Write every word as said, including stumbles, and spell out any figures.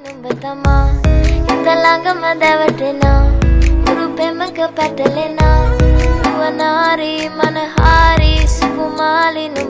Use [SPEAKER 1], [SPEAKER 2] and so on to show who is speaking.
[SPEAKER 1] නුඹ තමා හිත ළඟම දැවටෙනා උරු පෙමක පැටලෙනා නුවණාරි මනහාරි සුකුමාලි